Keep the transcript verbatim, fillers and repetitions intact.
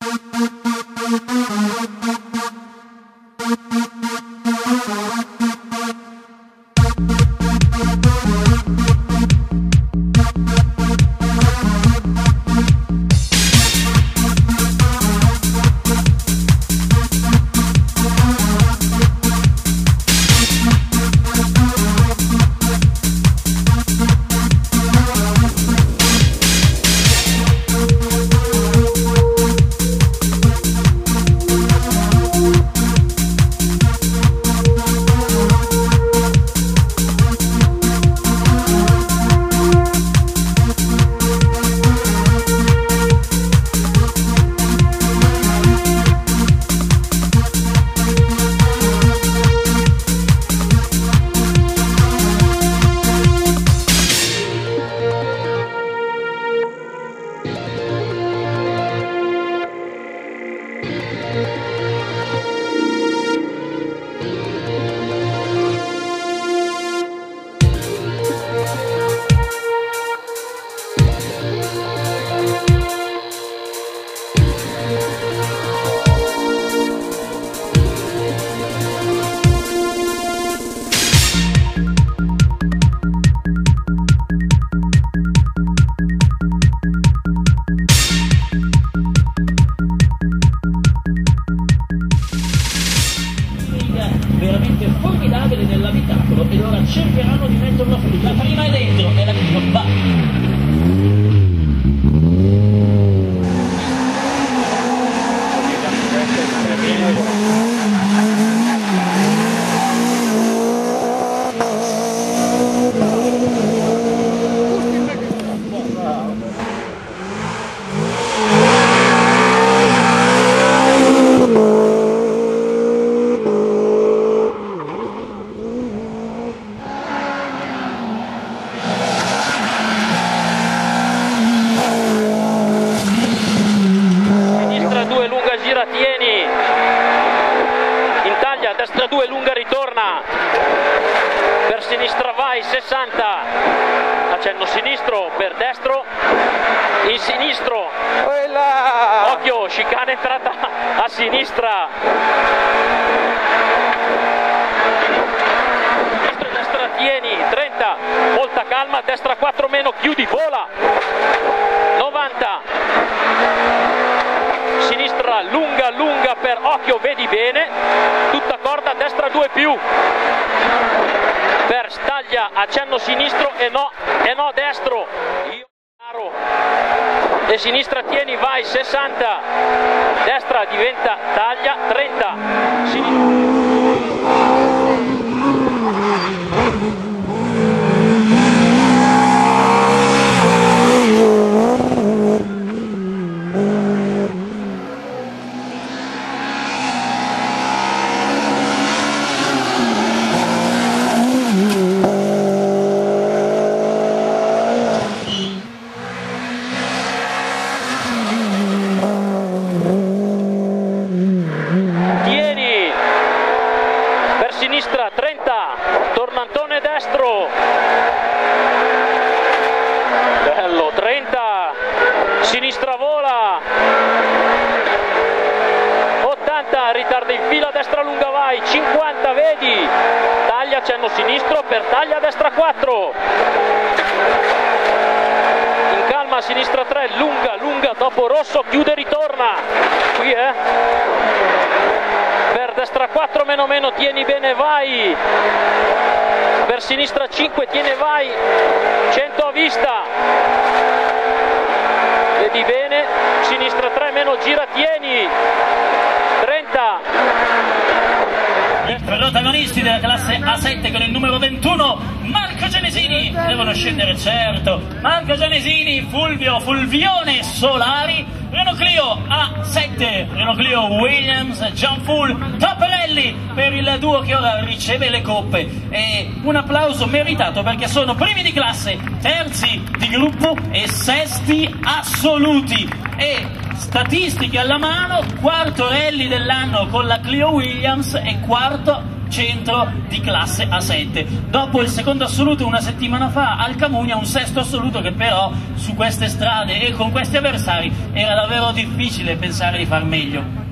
Veramente formidabile nell'abitacolo e ora cercheranno di metterlo fuori. La prima è dentro e la prima va. Tieni in taglia, destra due, lunga ritorna, per sinistra vai, sessanta, accenno sinistro per destro, in sinistro, occhio, chicane entrata a sinistra, sinistra e destra tieni, trenta, molta calma, destra quattro meno, chiudi, vola, novanta, sinistra lunga lunga per occhio, vedi bene, tutta corda, destra due più, per staglia, accenno sinistro e no, e no destro, io caro, e sinistra tieni, vai, sessanta, destra diventa taglia, trenta, sinistra. Sinistra trenta, tornantone destro, bello, trenta, sinistra vola, ottanta, ritarda in fila, destra lunga vai, cinquanta, vedi, taglia, accenno sinistro per taglia, destra quattro, in calma, sinistra tre, lunga, lunga, dopo rosso, chiude, ritorna, qui eh. Per destra quattro meno meno, tieni bene, vai, per sinistra cinque, tiene, vai, cento a vista, vedi bene, sinistra tre meno, gira, tieni, trenta. I protagonisti della classe A sette con il numero ventuno, Marco Genesini, devono scendere, certo, Marco Genesini, Fulvio Fulvione Solari, Renault Clio A sette, Renault Clio Williams, Gianfull Topperelli per il duo che ora riceve le coppe, e un applauso meritato perché sono primi di classe, terzi di gruppo e sesti assoluti, e statistiche alla mano, quarto rally dell'anno con la Clio Williams e quarto centro di classe A sette. Dopo il secondo assoluto una settimana fa al Camunia, un sesto assoluto che però su queste strade e con questi avversari era davvero difficile pensare di far meglio.